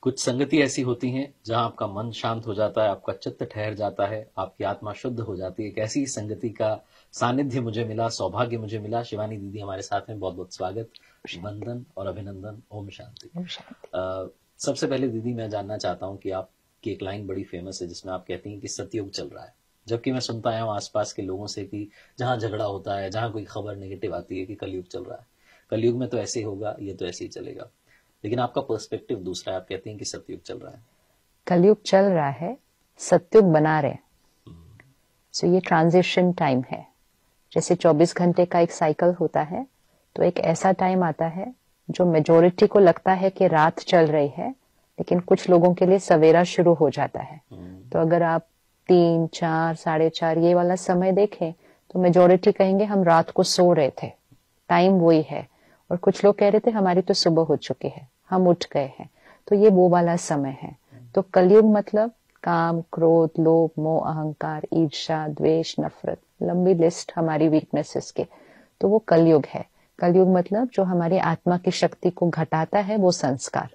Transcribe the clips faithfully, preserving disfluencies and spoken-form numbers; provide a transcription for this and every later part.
कुछ संगति ऐसी होती हैं जहां आपका मन शांत हो जाता है, आपका चित्त ठहर जाता है, आपकी आत्मा शुद्ध हो जाती है। एक ऐसी संगति का सानिध्य मुझे मिला, सौभाग्य मुझे मिला। शिवानी दीदी हमारे साथ में, बहुत बहुत स्वागत, वंदन और अभिनंदन। ओम शांति। ओम शांति। अ, सबसे पहले दीदी मैं जानना चाहता हूं कि आपकी एक लाइन बड़ी फेमस है जिसमें आप कहती हैं कि सतयुग चल रहा है, जबकि मैं सुनता आया हूं आसपास के लोगों से कि जहां झगड़ा होता है, जहां कोई खबर नेगेटिव आती है कि कलयुग चल रहा है, कलयुग में तो ऐसे ही होगा, ये तो ऐसे ही चलेगा। लेकिन आपका पर्सपेक्टिव दूसरा है, आप कहती हैं कि सतयुग चल रहा है। कलयुग चल रहा है, सतयुग बना रहे। सो so, ये ट्रांजिशन टाइम है। जैसे चौबीस घंटे का एक साइकिल होता है, तो एक ऐसा टाइम आता है जो मेजोरिटी को लगता है कि रात चल रही है, लेकिन कुछ लोगों के लिए सवेरा शुरू हो जाता है। तो अगर आप तीन चार साढ़े चार ये वाला समय देखें तो मेजोरिटी कहेंगे हम रात को सो रहे थे, टाइम वही है। और कुछ लोग कह रहे थे हमारी तो सुबह हो चुकी है, हम उठ गए हैं। तो ये वो वाला समय है। तो कलयुग मतलब काम, क्रोध, लोभ, मोह, अहंकार, ईर्ष्या, द्वेष, नफरत, लंबी लिस्ट हमारी वीकनेसेस के, तो वो कलयुग है। कलयुग मतलब जो हमारी आत्मा की शक्ति को घटाता है वो संस्कार,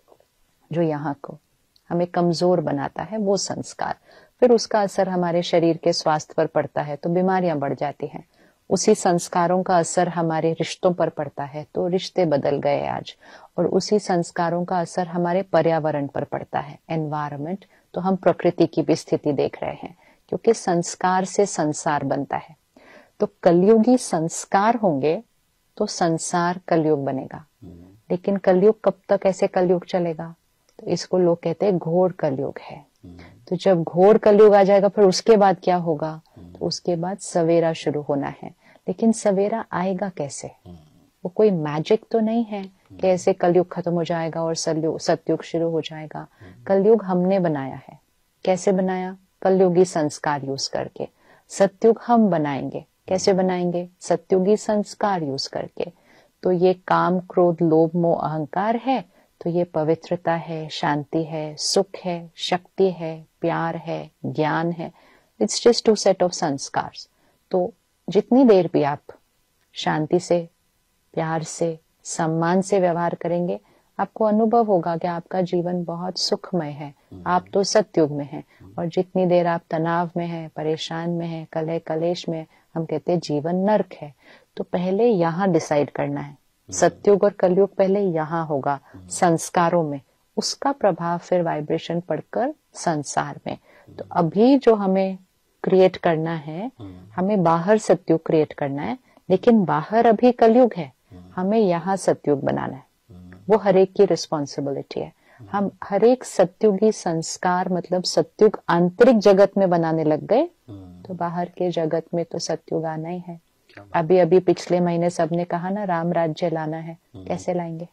जो यहाँ को हमें कमजोर बनाता है वो संस्कार। फिर उसका असर हमारे शरीर के स्वास्थ्य पर पड़ता है तो बीमारियां बढ़ जाती हैं। उसी संस्कारों का असर हमारे रिश्तों पर पड़ता है तो रिश्ते बदल गए आज। और उसी संस्कारों का असर हमारे पर्यावरण पर पड़ता है, एनवायरनमेंट। तो हम प्रकृति की भी स्थिति देख रहे हैं, क्योंकि संस्कार से संसार बनता है। तो कलयुगी संस्कार होंगे तो संसार कलयुग बनेगा। लेकिन कलयुग कब तक ऐसे कलयुग चलेगा? तो इसको लोग कहते हैं घोर कलयुग है। तो जब घोर कलयुग आ जाएगा फिर उसके बाद क्या होगा? तो उसके बाद सवेरा शुरू होना है। लेकिन सवेरा आएगा कैसे? वो कोई मैजिक तो नहीं है कि ऐसे कलयुग खत्म हो जाएगा और सतयुग शुरू हो जाएगा। कलयुग हमने बनाया है। कैसे बनाया? कलयुगी संस्कार यूज करके। सतयुग हम बनाएंगे। कैसे बनाएंगे? सतयुगी संस्कार यूज करके। तो ये काम, क्रोध, लोभ, मोह, अहंकार है, तो ये पवित्रता है, शांति है, सुख है, शक्ति है, प्यार है, ज्ञान है। It's just two set of संस्कार्स। तो जितनी देर भी आप शांति से, प्यार से, सम्मान से व्यवहार करेंगे, आपको अनुभव होगा कि आपका जीवन बहुत सुखमय है। आप तो सतयुग में हैं। और जितनी देर आप तनाव में हैं, परेशान में हैं, कलह कलेश में, हम कहते हैं जीवन नर्क है। तो पहले यहाँ डिसाइड करना है। सतयुग और कलयुग पहले यहाँ होगा, संस्कारों में। उसका प्रभाव फिर वाइब्रेशन पड़कर संसार में। तो अभी जो हमें क्रिएट करना है, हमें बाहर सतयुग क्रिएट करना है, लेकिन बाहर अभी कलयुग है, हमें यहाँ सतयुग बनाना है। वो हर एक की रिस्पॉन्सिबिलिटी है। हम हर एक सतयुगी संस्कार मतलब सतयुग आंतरिक जगत में बनाने लग गए तो बाहर के जगत में तो सतयुग आना ही है। अभी अभी पिछले महीने सबने कहा ना राम राज्य लाना है। कैसे लाएंगे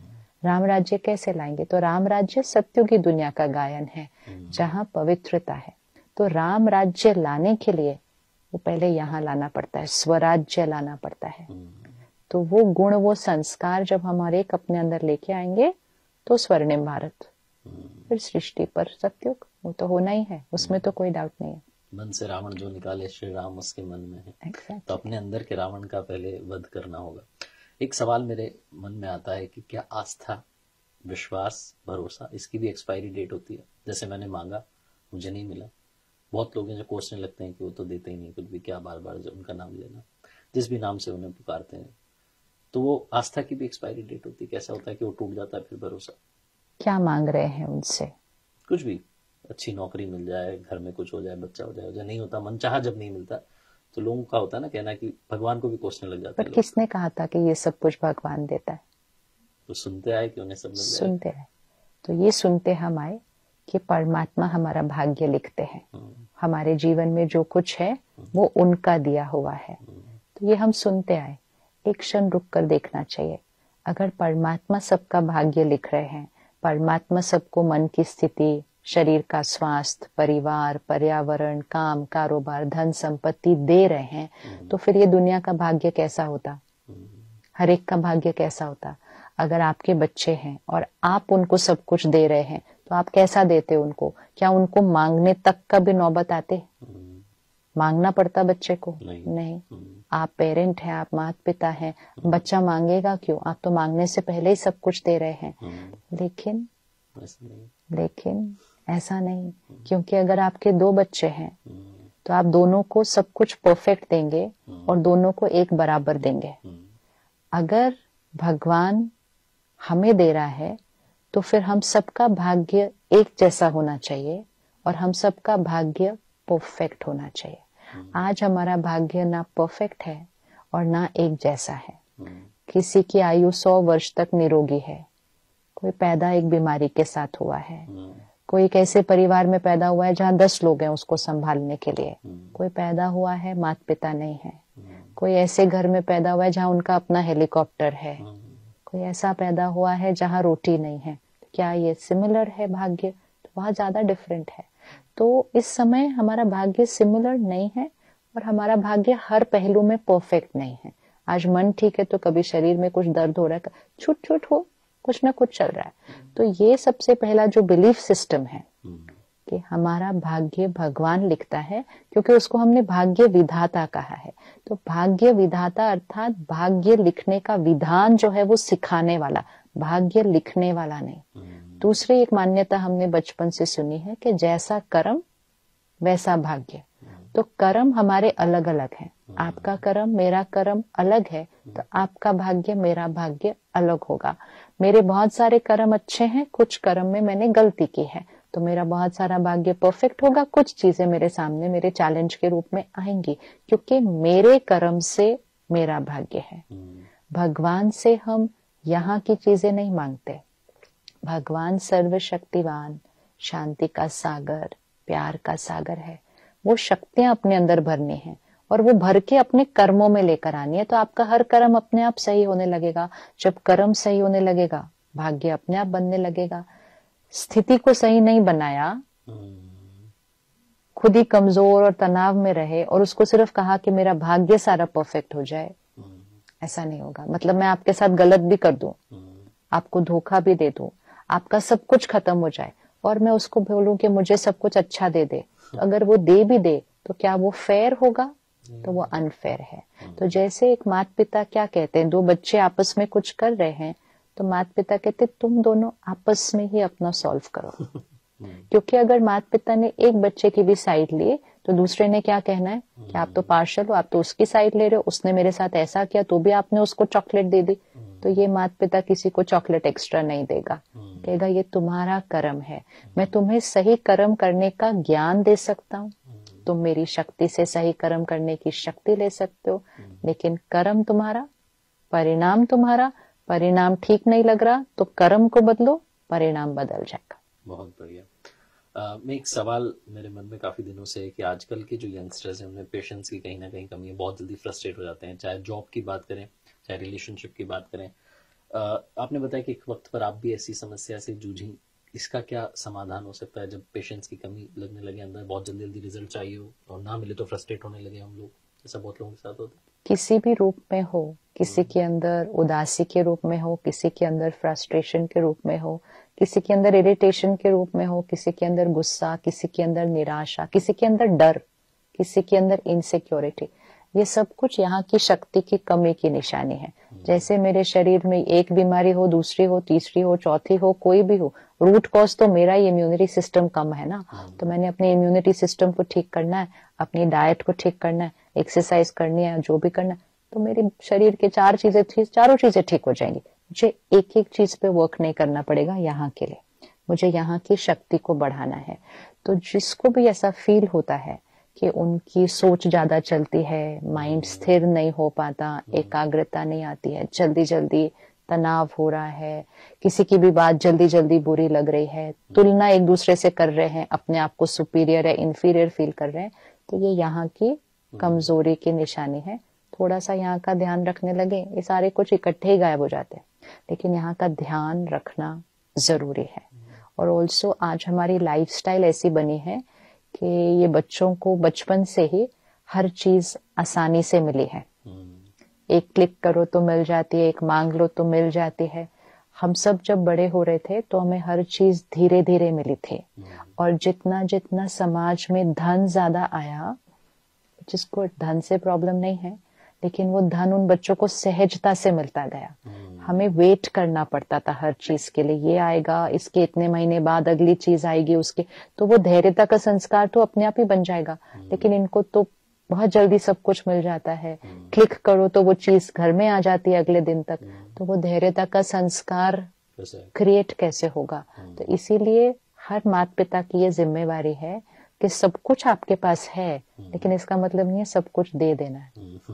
राम राज्य? कैसे लाएंगे? तो राम राज्य सतयुगी दुनिया का गायन है जहाँ पवित्रता है। तो राम राज्य लाने के लिए वो पहले यहाँ लाना पड़ता है, स्वराज्य लाना पड़ता है। तो वो गुण, वो संस्कार जब हमारे एक अपने अंदर लेके आएंगे तो स्वर्णिम भारत, फिर सृष्टि पर सतयुग, वो तो होना ही है, उसमें तो कोई डाउट नहीं है। मन से रावण जो निकाले श्री राम उसके मन में है। exactly. तो अपने अंदर के रावण का पहले वध करना होगा। एक सवाल मेरे मन में आता है कि क्या आस्था, विश्वास, भरोसा, इसकी भी एक्सपायरी डेट होती है? जैसे मैंने मांगा, मुझे नहीं मिला। बहुत लोग हैं जो कोसने लगते हैं कि वो तो देते ही नहीं कुछ भी, क्या बार बार जो उनका नाम लेना, जिस भी नाम से उन्हें पुकारते हैं। तो वो आस्था की भी एक्सपायरी डेट होती है। कैसा होता है कि वो टूट जाता है फिर भरोसा? क्या मांग रहे हैं उनसे? कुछ भी, अच्छी नौकरी मिल जाए, घर में कुछ हो जाए, बच्चा हो जाए, हो जाए, नहीं होता, मन चाहा जब नहीं मिलता, तो लोगों का होता है ना कहना कि भगवान को भी कोसने लग जाता है। पर किसने कहा था कि ये सब कुछ भगवान देता है? तो सुनते आए कि उन्हें सब मिल जाए। सुनते आए तो ये सुनते हम आए कि परमात्मा हमारा भाग्य लिखते हैं। हमारे जीवन में जो कुछ है वो उनका दिया हुआ है। तो ये हम सुनते आए। एक क्षण रुक कर देखना चाहिए। अगर परमात्मा सबका भाग्य लिख रहे हैं, परमात्मा सबको मन की स्थिति, शरीर का स्वास्थ्य, परिवार, पर्यावरण, काम, कारोबार, धन संपत्ति दे रहे हैं, तो फिर ये दुनिया का भाग्य कैसा होता? हर एक का भाग्य कैसा होता? अगर आपके बच्चे हैं और आप उनको सब कुछ दे रहे हैं तो आप कैसा देते उनको? क्या उनको मांगने तक का भी नौबत आते? मांगना पड़ता बच्चे को? नहीं, नहीं। आप पेरेंट हैं, आप माता पिता हैं, बच्चा मांगेगा क्यों? आप तो मांगने से पहले ही सब कुछ दे रहे हैं। लेकिन ऐसा नहीं। लेकिन ऐसा नहीं, क्योंकि अगर आपके दो बच्चे हैं तो आप दोनों को सब कुछ परफेक्ट देंगे और दोनों को एक बराबर देंगे। अगर भगवान हमें दे रहा है तो फिर हम सबका भाग्य एक जैसा होना चाहिए और हम सबका भाग्य परफेक्ट होना चाहिए। आज हमारा भाग्य ना परफेक्ट है और ना एक जैसा है। किसी की आयु सौ वर्ष तक निरोगी है, कोई पैदा एक बीमारी के साथ हुआ है, कोई एक ऐसे परिवार में पैदा हुआ है जहाँ दस लोग हैं उसको संभालने के लिए, कोई पैदा हुआ है माता पिता नहीं है, कोई ऐसे घर में पैदा हुआ है जहाँ उनका अपना हेलीकॉप्टर है, कोई ऐसा पैदा हुआ है जहाँ रोटी नहीं है। क्या ये सिमिलर है भाग्य? तो बहुत ज्यादा डिफरेंट है। तो इस समय हमारा भाग्य सिमिलर नहीं है और हमारा भाग्य हर पहलू में परफेक्ट नहीं है। आज मन ठीक है तो कभी शरीर में कुछ दर्द हो रहा है, छुट छुट हो, कुछ ना कुछ चल रहा है। तो ये सबसे पहला जो बिलीफ सिस्टम है कि हमारा भाग्य भगवान लिखता है, क्योंकि उसको हमने भाग्य विधाता कहा है। तो भाग्य विधाता अर्थात भाग्य लिखने का विधान जो है वो सिखाने वाला, भाग्य लिखने वाला नहीं। दूसरी एक मान्यता हमने बचपन से सुनी है कि जैसा कर्म वैसा भाग्य। तो कर्म हमारे अलग अलग हैं। आपका कर्म मेरा कर्म अलग है तो आपका भाग्य मेरा भाग्य अलग होगा। मेरे बहुत सारे कर्म अच्छे हैं, कुछ कर्म में मैंने गलती की है तो मेरा बहुत सारा भाग्य परफेक्ट होगा। कुछ चीजें मेरे सामने मेरे चैलेंज के रूप में आएंगी, क्योंकि मेरे कर्म से मेरा भाग्य है। भगवान से हम यहाँ की चीजें नहीं मांगते। भगवान सर्वशक्तिवान, शांति का सागर, प्यार का सागर है। वो शक्तियां अपने अंदर भरनी है और वो भर के अपने कर्मों में लेकर आनी है। तो आपका हर कर्म अपने आप सही होने लगेगा। जब कर्म सही होने लगेगा, भाग्य अपने आप बनने लगेगा। स्थिति को सही नहीं बनाया, खुद ही कमजोर और तनाव में रहे और उसको सिर्फ कहा कि मेरा भाग्य सारा परफेक्ट हो जाए, ऐसा नहीं होगा। मतलब मैं आपके साथ गलत भी कर दूं, आपको धोखा भी दे दूं, आपका सब कुछ खत्म हो जाए और मैं उसको बोलूं कि मुझे सब कुछ अच्छा दे दे, तो अगर वो दे भी दे तो क्या वो फेयर होगा? तो वो अनफेयर है। तो जैसे एक माता पिता क्या कहते हैं, दो बच्चे आपस में कुछ कर रहे हैं तो माता पिता कहते तुम दोनों आपस में ही अपना सॉल्व करो। क्योंकि अगर माता पिता ने एक बच्चे की भी साइड ली तो दूसरे ने क्या कहना है कि आप तो पार्शल हो, आप तो उसकी साइड ले रहे हो, उसने मेरे साथ ऐसा किया तो भी आपने उसको चॉकलेट दे दी। तो ये माता पिता किसी को चॉकलेट एक्स्ट्रा नहीं देगा, कहेगा ये तुम्हारा कर्म है, मैं तुम्हें सही कर्म करने का ज्ञान दे सकता हूँ, तुम मेरी शक्ति से सही कर्म करने की शक्ति ले सकते हो, लेकिन कर्म तुम्हारा, परिणाम तुम्हारा। परिणाम ठीक नहीं लग रहा तो कर्म को बदलो, परिणाम बदल जाएगा। बहुत बढ़िया। Uh, मैं एक सवाल मेरे मन में काफी दिनों से है कि आजकल के जो यंगस्टर्स हैं उनमें पेशेंस की कहीं ना कहीं कमी है, बहुत जल्दी फ्रस्ट्रेट हो जाते हैं, चाहे जॉब की बात करें चाहे रिलेशनशिप की बात करें। uh, आपने बताया कि एक वक्त पर आप भी ऐसी समस्या से जूझी, इसका क्या समाधान हो सकता है जब पेशेंस की कमी लगने लगे, अंदर बहुत जल्दी जल्दी रिजल्ट चाहिए हो और ना मिले तो फ्रस्ट्रेट होने लगे हम लोग? ऐसा बहुत लोगों के साथ होता है। किसी भी रूप में हो, किसी के अंदर उदासी के रूप में हो, किसी के अंदर फ्रस्ट्रेशन के रूप में हो, किसी के अंदर इरिटेशन के रूप में हो, किसी के अंदर गुस्सा, किसी के अंदर निराशा, किसी के अंदर डर, किसी के अंदर इनसिक्योरिटी, ये सब कुछ यहाँ की शक्ति की कमी की निशानी है। जैसे मेरे शरीर में एक बीमारी हो, दूसरी हो, तीसरी हो, चौथी हो, कोई भी हो, रूट कॉज तो मेरा इम्यूनिटी सिस्टम कम है ना। तो मैंने अपने इम्यूनिटी सिस्टम को ठीक करना है, अपनी डाइट को ठीक करना है, एक्सरसाइज करनी है, जो भी करना है, तो मेरे शरीर के चार चीजें थी, चारों चीजें ठीक हो जाएंगी। मुझे एक एक चीज पे वर्क नहीं करना पड़ेगा यहाँ के लिए, मुझे यहाँ की शक्ति को बढ़ाना है। तो जिसको भी ऐसा फील होता है कि उनकी सोच ज्यादा चलती है, माइंड स्थिर नहीं हो पाता, एकाग्रता नहीं आती है, जल्दी जल्दी तनाव हो रहा है, किसी की भी बात जल्दी जल्दी बुरी लग रही है, तुलना एक दूसरे से कर रहे हैं, अपने आप को सुपीरियर या इंफीरियर फील कर रहे हैं, तो ये यहाँ की कमजोरी की निशानी है। थोड़ा सा यहाँ का ध्यान रखने लगे, ये सारे कुछ इकट्ठे ही गायब हो जाते हैं, लेकिन यहाँ का ध्यान रखना जरूरी है। और ऑल्सो आज हमारी लाइफस्टाइल ऐसी बनी है कि ये बच्चों को बचपन से ही हर चीज आसानी से मिली है, एक क्लिक करो तो मिल जाती है, एक मांग लो तो मिल जाती है। हम सब जब बड़े हो रहे थे तो हमें हर चीज धीरे धीरे मिली थी, और जितना जितना समाज में धन ज्यादा आया, जिसको धन से प्रॉब्लम नहीं है, लेकिन वो धन उन बच्चों को सहजता से मिलता गया। हमें वेट करना पड़ता था हर चीज के लिए, ये आएगा, इसके इतने महीने बाद अगली चीज आएगी उसके, तो वो धैर्यता का संस्कार तो अपने आप ही बन जाएगा। लेकिन इनको तो बहुत जल्दी सब कुछ मिल जाता है, क्लिक करो तो वो चीज घर में आ जाती है अगले दिन तक, तो वो धैर्यता का संस्कार क्रिएट कैसे होगा। तो इसीलिए हर माता पिता की ये जिम्मेवारी है कि सब कुछ आपके पास है, लेकिन इसका मतलब नहीं है सब कुछ दे देना है।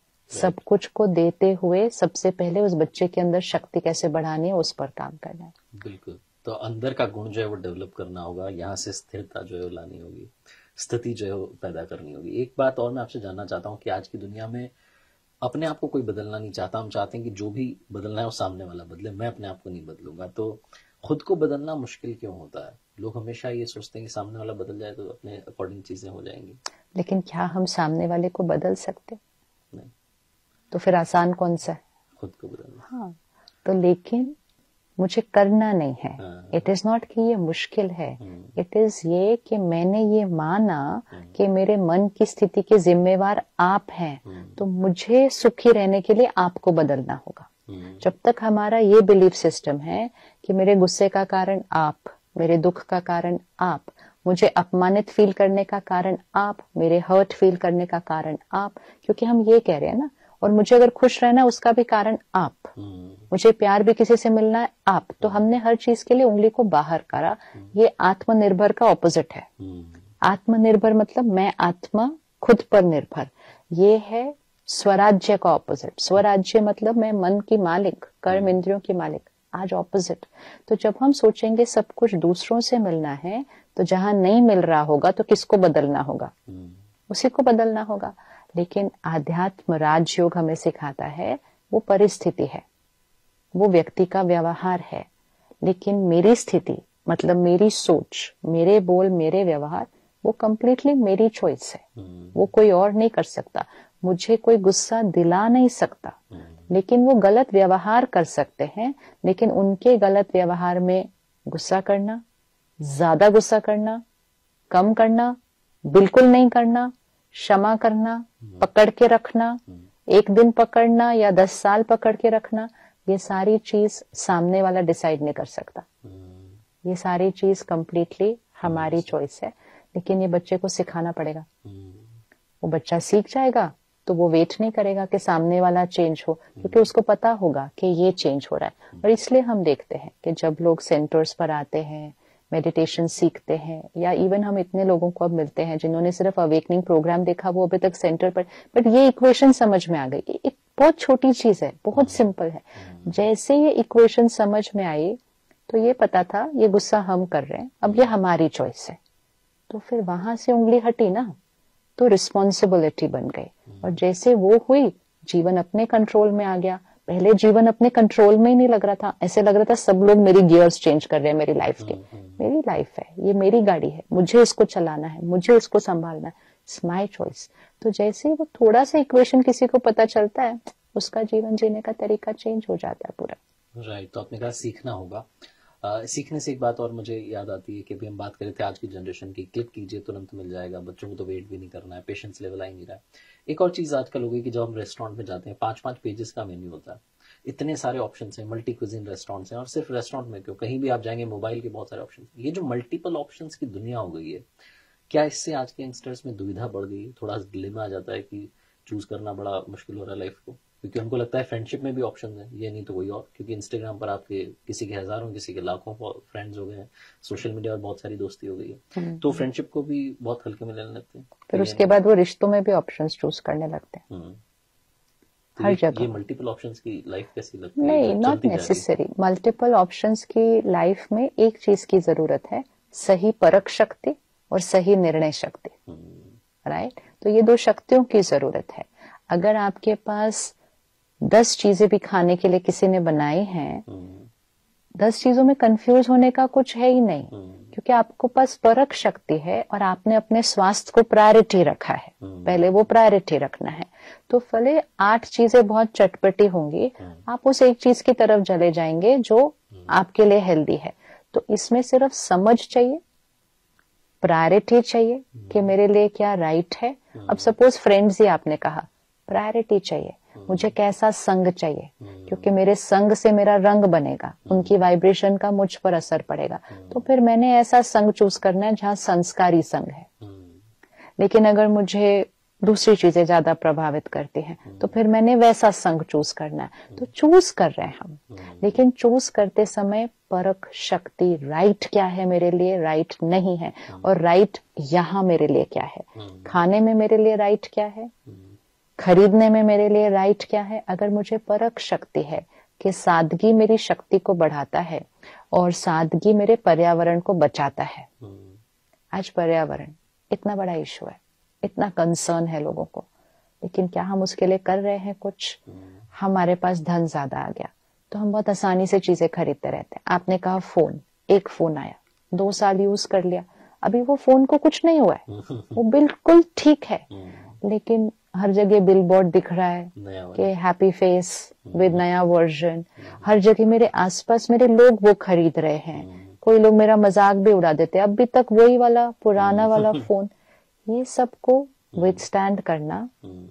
सब कुछ को देते हुए सबसे पहले उस बच्चे के अंदर शक्ति कैसे बढ़ानी है उस पर काम करना है। बिल्कुल, तो अंदर का गुण जो है वो डेवलप करना होगा, यहाँ से स्थिरता जो है वो लानी होगी, स्थिति जो है वो पैदा करनी होगी। एक बात और मैं आपसे जानना चाहता हूँ कि आज की दुनिया में अपने आप को कोई बदलना नहीं चाहता, हम चाहते हैं कि जो भी बदलना है वो सामने वाला बदले, मैं अपने आप को नहीं बदलूंगा। तो खुद को बदलना मुश्किल क्यों होता है? लोग हमेशा ये सोचते हैं कि सामने वाला बदल जाए तो अपने अकॉर्डिंग चीजें हो जाएंगी। लेकिन क्या हम सामने वाले को बदल सकते? नहीं। तो फिर आसान कौन सा है? खुद को बदलना। हाँ, तो लेकिन मुझे करना नहीं है। इट इज नॉट कि ये मुश्किल है, इट इज ये कि मैंने ये माना कि मेरे मन की स्थिति के जिम्मेवार आप हैं, तो मुझे सुखी रहने के लिए आपको बदलना होगा। जब तक हमारा ये बिलीफ सिस्टम है कि मेरे गुस्से का कारण आप, मेरे दुख का कारण आप, मुझे अपमानित फील करने का कारण आप, मेरे हर्ट फील करने का कारण आप, क्योंकि हम ये कह रहे हैं ना, और मुझे अगर खुश रहना उसका भी कारण आप, मुझे प्यार भी किसी से मिलना है आप, तो हमने हर चीज के लिए उंगली को बाहर करा। ये आत्मनिर्भर का ऑपोजिट है। आत्मनिर्भर मतलब मैं आत्मा खुद पर निर्भर, ये है स्वराज्य का ऑपोजिट। स्वराज्य मतलब मैं मन की मालिक, कर्म इंद्रियों की मालिक, आज ऑपोजिट। तो जब हम सोचेंगे सब कुछ दूसरों से मिलना है, तो जहां नहीं मिल रहा होगा तो किसको बदलना होगा? उसी को बदलना होगा। लेकिन आध्यात्म राजयोग हमें सिखाता है वो परिस्थिति है, वो व्यक्ति का व्यवहार है, लेकिन मेरी स्थिति मतलब मेरी सोच, मेरे बोल, मेरे व्यवहार, वो कंप्लीटली मेरी चॉइस है। वो कोई और नहीं कर सकता। मुझे कोई गुस्सा दिला नहीं सकता, लेकिन वो गलत व्यवहार कर सकते हैं। लेकिन उनके गलत व्यवहार में गुस्सा करना, ज्यादा गुस्सा करना, कम करना, बिल्कुल नहीं करना, क्षमा करना, पकड़ के रखना, एक दिन पकड़ना या दस साल पकड़ के रखना, ये सारी चीज सामने वाला डिसाइड नहीं कर सकता। ये सारी चीज कंप्लीटली हमारी चॉइस है। लेकिन ये बच्चे को सिखाना पड़ेगा। वो बच्चा सीख जाएगा तो वो वेट नहीं करेगा कि सामने वाला चेंज हो, क्योंकि उसको पता होगा कि ये चेंज हो रहा है। और इसलिए हम देखते हैं कि जब लोग सेंटर्स पर आते हैं, मेडिटेशन सीखते हैं, या इवन हम इतने लोगों को अब मिलते हैं जिन्होंने सिर्फ अवेकनिंग प्रोग्राम देखा, वो अभी तक सेंटर पर, बट ये इक्वेशन समझ में आ गई। एक बहुत छोटी चीज है, बहुत सिंपल है। जैसे ये इक्वेशन समझ में आई तो ये पता था ये गुस्सा हम कर रहे हैं, अब ये हमारी चॉइस है। तो फिर वहां से उंगली हटी ना, तो रिस्पॉन्सिबिलिटी बन गई। और जैसे वो हुई, जीवन अपने कंट्रोल में आ गया। पहले जीवन अपने कंट्रोल में ही नहीं लग रहा था, ऐसे लग रहा था सब लोग मेरी गियर्स चेंज कर रहे हैं मेरी लाइफ के। मेरी लाइफ है, ये मेरी गाड़ी है, मुझे इसको चलाना है, मुझे इसको संभालना है, इट्स माय चॉइस। तो जैसे वो थोड़ा सा इक्वेशन किसी को पता चलता है, उसका जीवन जीने का तरीका चेंज हो जाता है पूरा। राइट, तो आपने कहा सीखना होगा। आ, सीखने से एक बात और मुझे याद आती है कि अभी हम बात कर रहे थे आज की जनरेशन की, क्लिक कीजिए तुरंत मिल जाएगा, बच्चों को तो वेट भी नहीं करना है, पेशेंस लेवल आ ही नहीं रहा है। एक और चीज आजकल हो गई कि जब हम रेस्टोरेंट में जाते हैं, पांच पांच पेजेस का मेन्यू होता है, इतने सारे ऑप्शन हैं, मल्टी क्विजिन रेस्टोरेंट हैं, और सिर्फ रेस्टोरेंट में क्यों, कहीं भी आप जाएंगे मोबाइल के बहुत सारे ऑप्शन। ये जो मल्टीपल ऑप्शन की दुनिया हो गई है, क्या इससे आज के यंगस्टर्स में दुविधा बढ़ गई? थोड़ा डिलेमा आ जाता है कि चूज करना बड़ा मुश्किल हो रहा है लाइफ को, क्योंकि उनको लगता है फ्रेंडशिप में भी ऑप्शन है, ये नहीं तो कोई और, क्योंकि इंस्टाग्राम पर आपके किसी के हजारों, किसी के लाखों फ्रेंड्स हो गए हैं, सोशल मीडिया और बहुत सारी दोस्ती हो गई है, तो फ्रेंडशिप को भी बहुत हल्के में लेने लगते हैं। फिर उसके बाद वो रिश्तों में भी ऑप्शंस चूज करने लगते हैं तो हर ये, जगह। ये मल्टीपल ऑप्शंस की लाइफ कैसी लगती है? नहीं, नॉट नेसेसरी। मल्टीपल ऑप्शंस की लाइफ में एक चीज की जरूरत है, सही परख शक्ति और सही निर्णय शक्ति। राइट, तो ये दो शक्तियों की जरूरत है। अगर आपके पास दस चीजें भी खाने के लिए किसी ने बनाई हैं, दस चीजों में कंफ्यूज होने का कुछ है ही नहीं, क्योंकि आपको पास परख शक्ति है और आपने अपने स्वास्थ्य को प्रायोरिटी रखा है, पहले वो प्रायोरिटी रखना है। तो भले आठ चीजें बहुत चटपटी होंगी, आप उस एक चीज की तरफ चले जाएंगे जो आपके लिए हेल्दी है। तो इसमें सिर्फ समझ चाहिए, प्रायोरिटी चाहिए कि मेरे लिए क्या राइट है। अब सपोज फ्रेंड्स ही आपने कहा, प्रायोरिटी चाहिए, मुझे कैसा संग चाहिए, क्योंकि मेरे संग से मेरा रंग बनेगा, उनकी वाइब्रेशन का मुझ पर असर पड़ेगा। तो फिर मैंने ऐसा संग चूज करना है जहां संस्कारी संग है। लेकिन अगर मुझे दूसरी चीजें ज्यादा प्रभावित करती हैं तो फिर मैंने वैसा संग चूज करना है। तो चूज कर रहे हैं हम, लेकिन चूज करते समय परख शक्ति, राइट क्या है मेरे लिए, राइट नहीं है, और राइट यहाँ मेरे लिए क्या है, खाने में मेरे लिए राइट क्या है, खरीदने में मेरे लिए राइट क्या है। अगर मुझे परख शक्ति है कि सादगी मेरी शक्ति को बढ़ाता है और सादगी मेरे पर्यावरण को बचाता है। आज पर्यावरण इतना बड़ा इशू है, इतना कंसर्न है लोगों को, लेकिन क्या हम उसके लिए कर रहे हैं कुछ? हमारे पास धन ज्यादा आ गया तो हम बहुत आसानी से चीजें खरीदते रहते हैं। आपने कहा फोन, एक फोन आया, दो साल यूज कर लिया, अभी वो फोन को कुछ नहीं हुआ है, वो बिल्कुल ठीक है, लेकिन हर जगह बिलबोर्ड दिख रहा है कि हैप्पी फेस विद नया वर्जन। हर जगह मेरे आसपास मेरे लोग वो खरीद रहे हैं, कोई लोग मेरा मजाक भी उड़ा देते हैं, अभी तक वही वाला पुराना वाला फोन। ये सबको विथस्टैंड करना,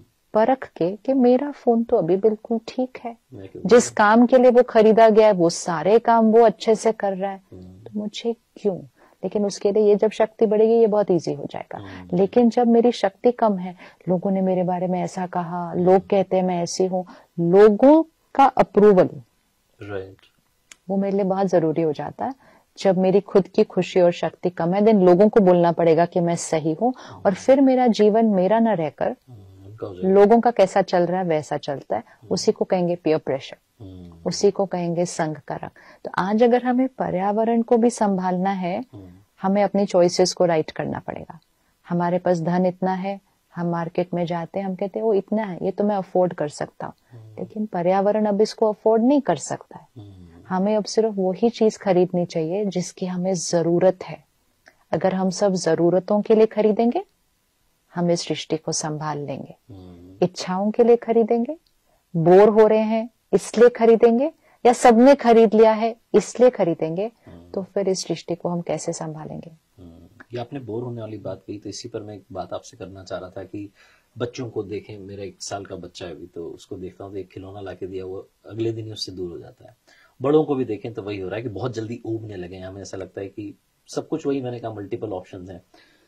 परख के कि मेरा फोन तो अभी बिल्कुल ठीक है, जिस काम के लिए वो खरीदा गया है वो सारे काम वो अच्छे से कर रहा है, तो मुझे क्यों? लेकिन उसके लिए ये जब शक्ति बढ़ेगी ये बहुत इजी हो जाएगा। लेकिन जब मेरी शक्ति कम है, लोगों ने मेरे बारे में ऐसा कहा, लोग कहते हैं मैं ऐसी हूँ, लोगों का अप्रूवल, राइट, वो मेरे लिए बहुत जरूरी हो जाता है। जब मेरी खुद की खुशी और शक्ति कम है, देन लोगों को बोलना पड़ेगा कि मैं सही हूँ, और फिर मेरा जीवन मेरा न रहकर लोगों का कैसा चल रहा है वैसा चलता है। उसी को कहेंगे पीयर प्रेशर, उसी को कहेंगे संग का रंग। तो आज अगर हमें पर्यावरण को भी संभालना है, हमें अपनी चॉइसेस को राइट करना पड़ेगा। हमारे पास धन इतना है, हम मार्केट में जाते हैं, हम कहते हैं वो इतना है, ये तो मैं अफोर्ड कर सकता हूँ, लेकिन पर्यावरण अब इसको अफोर्ड नहीं कर सकता है। हमें अब सिर्फ वही चीज खरीदनी चाहिए जिसकी हमें जरूरत है। अगर हम सब जरूरतों के लिए खरीदेंगे, हम इस सृष्टि को संभाल लेंगे। इच्छाओं के लिए खरीदेंगे, बोर हो रहे हैं इसलिए खरीदेंगे, या सबने खरीद लिया है इसलिए खरीदेंगे, तो फिर इस सृष्टि को हम कैसे संभालेंगे? ये आपने बोर होने वाली बात कही, तो इसी पर मैं एक बात आपसे करना चाह रहा था कि बच्चों को देखें, मेरा एक साल का बच्चा है अभी, तो उसको देखता हूँ तो एक खिलौना लाके दिया, वो अगले दिन ही उससे दूर हो जाता है। बड़ों को भी देखें तो वही हो रहा है कि बहुत जल्दी ऊबने लगे हैं। हमें ऐसा लगता है कि सब कुछ वही, मैंने कहा मल्टीपल ऑप्शंस हैं।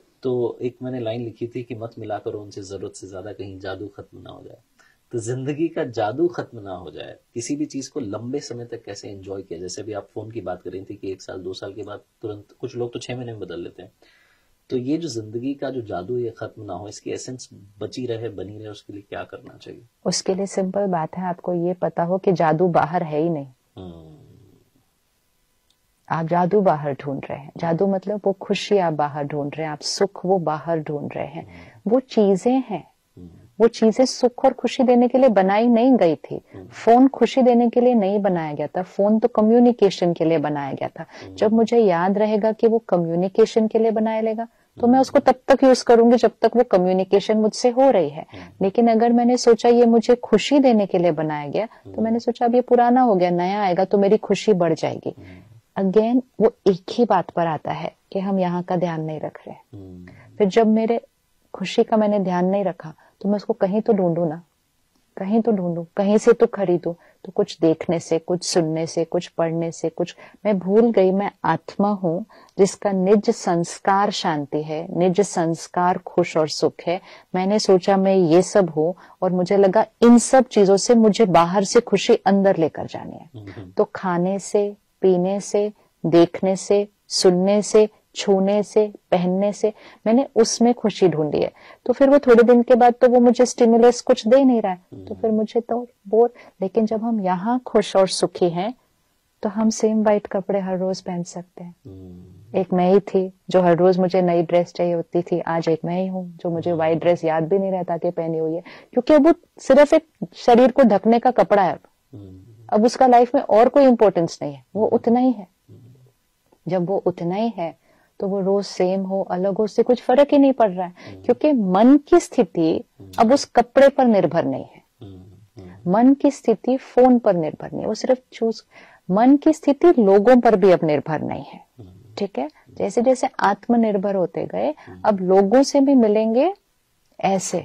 तो एक मैंने लाइन लिखी थी कि मत मिला करो उनसे जरूरत से ज्यादा, कहीं जादू खत्म ना हो जाए। तो जिंदगी का जादू खत्म ना हो जाए, किसी भी चीज को लंबे समय तक कैसे एंजॉय किया। जैसे भी आप फोन की बात कर रही थी कि एक साल दो साल के बाद तुरंत, कुछ लोग तो छह महीने में बदल लेते हैं। तो ये जो जिंदगी का जो जादू ये खत्म ना हो, इसकी एसेंस बची रहे, बनी रहे, उसके लिए क्या करना चाहिए? उसके लिए सिंपल बात है, आपको ये पता हो कि जादू बाहर है ही नहीं। आप जादू बाहर ढूंढ रहे हैं। जादू मतलब वो खुशी आप बाहर ढूंढ रहे हैं, आप सुख वो बाहर ढूंढ रहे हैं। वो चीजें हैं, वो चीजें सुख और खुशी देने के लिए बनाई नहीं गई थी। फोन खुशी देने के लिए नहीं बनाया गया था, फोन तो कम्युनिकेशन के लिए बनाया गया था। जब मुझे याद रहेगा कि वो कम्युनिकेशन के लिए बनाया लेगा, तो मैं उसको तब तक यूज करूंगी जब तक वो कम्युनिकेशन मुझसे हो रही है। लेकिन अगर मैंने सोचा ये मुझे खुशी देने के लिए बनाया गया, तो मैंने सोचा अब ये पुराना हो गया, नया आएगा तो मेरी खुशी बढ़ जाएगी। अगेन वो एक ही बात पर आता है कि हम यहाँ का ध्यान नहीं रख रहे। फिर जब मेरे खुशी का मैंने ध्यान नहीं रखा, तो मैं उसको कहीं तो ढूंढू ना, कहीं तो ढूंढू, कहीं से तो खरीदू। तो कुछ देखने से, कुछ सुनने से, कुछ पढ़ने से, कुछ मैं भूल गई मैं आत्मा हूँ जिसका निज संस्कार शांति है, निज संस्कार खुश और सुख है। मैंने सोचा मैं ये सब हूँ, और मुझे लगा इन सब चीजों से मुझे बाहर से खुशी अंदर लेकर जानी है। तो खाने से, पीने से, देखने से, सुनने से, छूने से, पहनने से मैंने उसमें खुशी ढूंढी है। तो फिर वो थोड़े दिन के बाद तो वो मुझे स्टिमुलस कुछ दे नहीं रहा है, तो फिर मुझे तो बोर। लेकिन जब हम यहाँ खुश और सुखी हैं, तो हम सेम वाइट कपड़े हर रोज पहन सकते हैं। एक मैं ही थी जो हर रोज मुझे नई ड्रेस चाहिए होती थी, आज एक मैं ही हूँ जो मुझे वाइट ड्रेस याद भी नहीं रहता कि पहनी हुई है, क्योंकि अब वो सिर्फ एक शरीर को ढकने का कपड़ा है। अब उसका लाइफ में और कोई इंपॉर्टेंस नहीं है, वो उतना ही है। जब वो उतना ही है तो वो रोज सेम हो अलग हो, उससे कुछ फर्क ही नहीं पड़ रहा है, क्योंकि मन की स्थिति अब उस कपड़े पर निर्भर नहीं है। मन की स्थिति फोन पर निर्भर नहीं है, वो सिर्फ चूज। मन की स्थिति लोगों पर भी अब निर्भर नहीं है। ठीक है, जैसे जैसे आत्मनिर्भर होते गए, अब लोगों से भी मिलेंगे ऐसे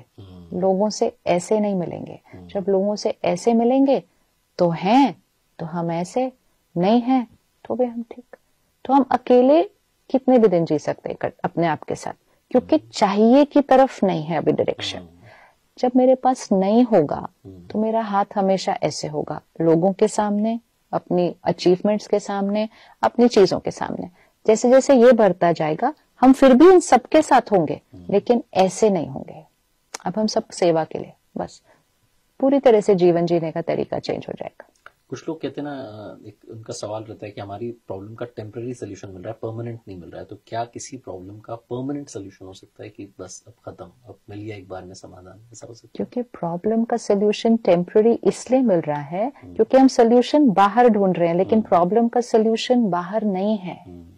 लोगों से ऐसे नहीं मिलेंगे। जब लोगों से ऐसे मिलेंगे तो हैं तो हम ऐसे, नहीं हैं तो भी हम ठीक। तो हम अकेले कितने भी दिन जी सकते हैं अपने आप के साथ, क्योंकि चाहिए की तरफ नहीं है अभी डायरेक्शन। जब मेरे पास नहीं होगा तो मेरा हाथ हमेशा ऐसे होगा, लोगों के सामने, अपनी अचीवमेंट्स के सामने, अपनी चीजों के सामने। जैसे जैसे ये बढ़ता जाएगा हम फिर भी इन सबके साथ होंगे, लेकिन ऐसे नहीं होंगे। अब हम सब सेवा के लिए, बस पूरी तरह से जीवन जीने का तरीका चेंज हो जाएगा। कुछ लोग कहते हैं ना, एक उनका सवाल रहता है कि हमारी प्रॉब्लम का टेम्पररी सोल्यूशन मिल रहा है, परमानेंट नहीं मिल रहा है, तो क्या किसी प्रॉब्लम का परमानेंट सोल्यूशन हो सकता है कि बस अब खत्म, अब मिल गया एक बार में समाधान, ऐसा हो सकता है? क्योंकि प्रॉब्लम का सोल्यूशन टेम्पररी इसलिए मिल रहा है क्योंकि हम सोल्यूशन बाहर ढूंढ रहे हैं, लेकिन प्रॉब्लम का सोल्यूशन बाहर नहीं है।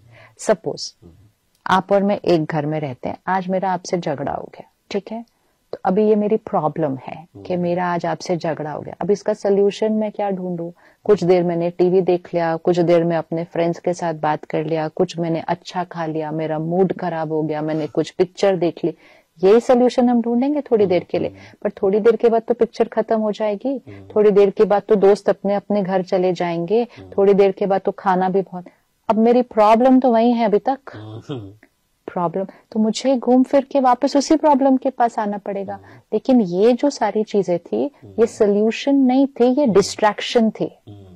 सपोज आप और मैं एक घर में रहते हैं, आज मेरा आपसे झगड़ा हो गया, ठीक है, तो अभी ये मेरी प्रॉब्लम है कि मेरा आज आपसे झगड़ा हो गया। अब इसका सोल्यूशन मैं क्या ढूंढूं? कुछ देर मैंने टीवी देख लिया, कुछ देर में अपने फ्रेंड्स के साथ बात कर लिया, कुछ मैंने अच्छा खा लिया, मेरा मूड खराब हो गया, मैंने कुछ पिक्चर देख ली, यही सोल्यूशन हम ढूंढेंगे थोड़ी देर के लिए। पर थोड़ी देर के बाद तो पिक्चर खत्म हो जाएगी, थोड़ी देर के बाद तो दोस्त अपने अपने घर चले जाएंगे, थोड़ी देर के बाद तो खाना भी बहुत। अब मेरी प्रॉब्लम तो वही है अभी तक, प्रॉब्लम तो मुझे घूम फिर के वापस उसी प्रॉब्लम के पास आना पड़ेगा। लेकिन ये जो सारी चीजें थी ये सोल्यूशन नहीं थी, ये डिस्ट्रैक्शन थी।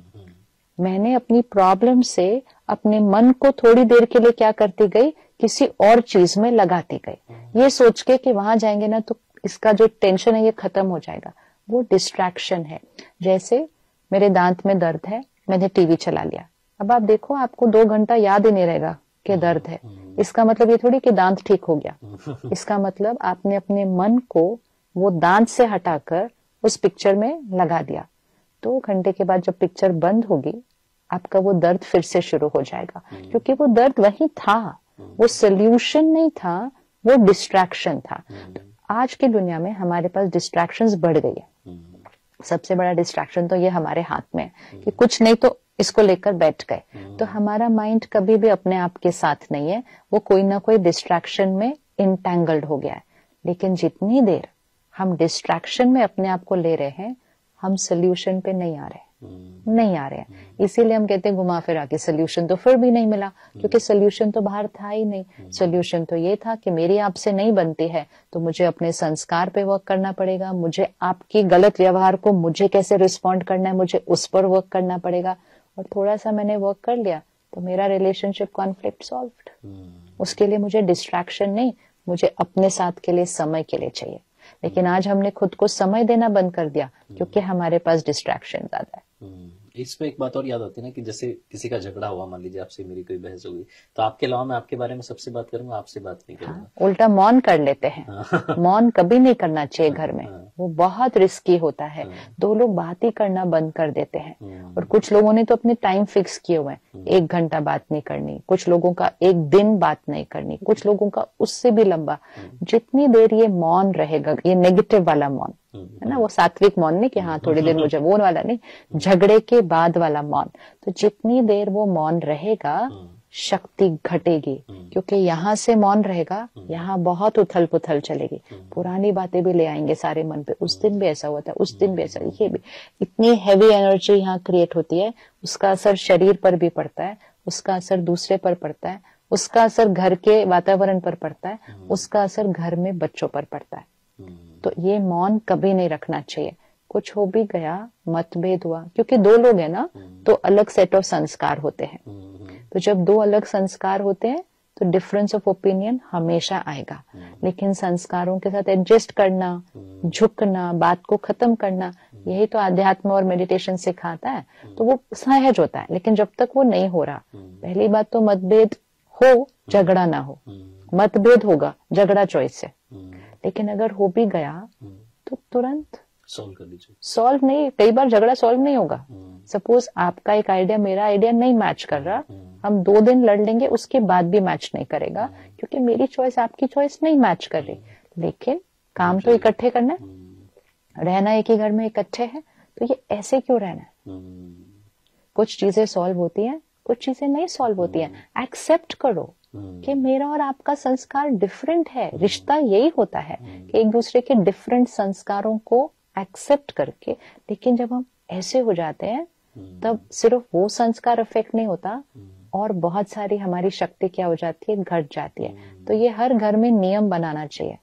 मैंने अपनी प्रॉब्लम से अपने मन को थोड़ी देर के लिए क्या करती गई, किसी और चीज में लगाती गई, ये सोच के कि वहां जाएंगे ना तो इसका जो टेंशन है ये खत्म हो जाएगा। वो डिस्ट्रैक्शन है। जैसे मेरे दांत में दर्द है, मैंने टीवी चला लिया, अब आप देखो आपको दो घंटा याद ही नहीं रहेगा कि दर्द है। इसका मतलब ये थोड़ी कि दांत ठीक हो गया। इसका मतलब आपने अपने मन को वो दांत से हटाकर उस पिक्चर में लगा दिया। दो घंटे के बाद जब पिक्चर बंद होगी आपका वो दर्द फिर से शुरू हो जाएगा, क्योंकि वो दर्द वही था, वो सोल्यूशन नहीं था, वो डिस्ट्रैक्शन था। तो आज की दुनिया में हमारे पास डिस्ट्रैक्शंस बढ़ गई है। सबसे बड़ा डिस्ट्रैक्शन तो ये हमारे हाथ में है कि कुछ नहीं तो इसको लेकर बैठ गए। तो हमारा माइंड कभी भी अपने आप के साथ नहीं है, वो कोई ना कोई डिस्ट्रैक्शन में इंटैंगल्ड हो गया है। लेकिन जितनी देर हम डिस्ट्रैक्शन में अपने आप को ले रहे हैं, हम सोल्यूशन पे नहीं आ रहे नहीं आ रहे हैं। इसीलिए हम कहते हैं घुमा फिरा के सोल्यूशन तो फिर भी नहीं मिला, क्योंकि सोल्यूशन तो बाहर था ही नहीं। सोल्यूशन तो ये था कि मेरी आपसे नहीं बनती है तो मुझे अपने संस्कार पे वर्क करना पड़ेगा, मुझे आपकी गलत व्यवहार को मुझे कैसे रिस्पॉन्ड करना है मुझे उस पर वर्क करना पड़ेगा। और थोड़ा सा मैंने वर्क कर लिया तो मेरा रिलेशनशिप कॉन्फ्लिक्ट सॉल्व्ड। उसके लिए मुझे डिस्ट्रैक्शन नहीं, मुझे अपने साथ के लिए समय के लिए चाहिए। लेकिन आज हमने खुद को समय देना बंद कर दिया क्योंकि हमारे पास डिस्ट्रैक्शन ज्यादा है। इसमें एक बात और याद आती है ना कि जैसे किसी का झगड़ा हुआ, मान लीजिए आपसे मेरी कोई बहस हो गई, तो आपके अलावा मैं आपके बारे में सबसे बात करूंगा, आपसे बात नहीं करूंगा। हाँ, उल्टा मौन कर लेते हैं। हाँ। मौन कभी नहीं करना चाहिए घर में। हाँ। वो बहुत रिस्की होता है। हाँ। दो लोग बात ही करना बंद कर देते हैं। हाँ। और कुछ लोगों ने तो अपने टाइम फिक्स किए हुए हैं, एक घंटा बात नहीं करनी, कुछ लोगों का एक दिन बात नहीं करनी, कुछ लोगों का उससे भी लंबा। जितनी देर ये मौन रहेगा, ये नेगेटिव वाला मौन है ना, वो सात्विक मौन नहीं कि हाँ थोड़ी देर मुझे वो वाला नहीं, झगड़े के बाद वाला मौन। तो जितनी देर वो मौन रहेगा शक्ति घटेगी, क्योंकि यहाँ से मौन रहेगा, यहाँ बहुत उथल पुथल चलेगी, पुरानी बातें भी ले आएंगे सारे मन पे, उस दिन भी ऐसा हुआ था, उस दिन भी ऐसा, ये भी इतनी हैवी एनर्जी यहाँ क्रिएट होती है। उसका असर शरीर पर भी पड़ता है, उसका असर दूसरे पर पड़ता है, उसका असर घर के वातावरण पर पड़ता है, उसका असर घर में बच्चों पर पड़ता है। तो ये मौन कभी नहीं रखना चाहिए। कुछ हो भी गया, मतभेद हुआ, क्योंकि दो लोग हैं ना तो अलग सेट ऑफ संस्कार होते हैं। तो जब दो अलग संस्कार होते हैं तो डिफरेंस ऑफ ओपिनियन हमेशा आएगा। लेकिन संस्कारों के साथ एडजस्ट करना, झुकना, बात को खत्म करना, यही तो आध्यात्म और मेडिटेशन सिखाता है। तो वो सहज होता है। लेकिन जब तक वो नहीं हो रहा, पहली बात तो मतभेद हो, झगड़ा ना हो। मतभेद होगा, झगड़ा चॉइस है। लेकिन अगर हो भी गया तो तुरंत सॉल्व कर लीजिए। सॉल्व नहीं, कई बार झगड़ा सॉल्व नहीं होगा। सपोज आपका एक आइडिया मेरा आइडिया नहीं मैच कर रहा, हम दो दिन लड़ लेंगे, उसके बाद भी मैच नहीं करेगा, क्योंकि मेरी चॉइस आपकी चॉइस नहीं मैच कर रही। लेकिन काम तो इकट्ठे करना है, रहना एक ही घर में इकट्ठे है, तो ये ऐसे क्यों रहना है? कुछ चीजें सॉल्व होती हैं, कुछ चीजें नहीं सॉल्व होती हैं। एक्सेप्ट करो कि मेरा और आपका संस्कार डिफरेंट है। रिश्ता यही होता है कि एक दूसरे के डिफरेंट संस्कारों को एक्सेप्ट करके, लेकिन जब हम ऐसे हो जाते हैं तब सिर्फ वो संस्कार अफेक्ट नहीं होता और बहुत सारी हमारी शक्ति क्या हो जाती है, घट जाती है। तो ये हर घर में नियम बनाना चाहिए,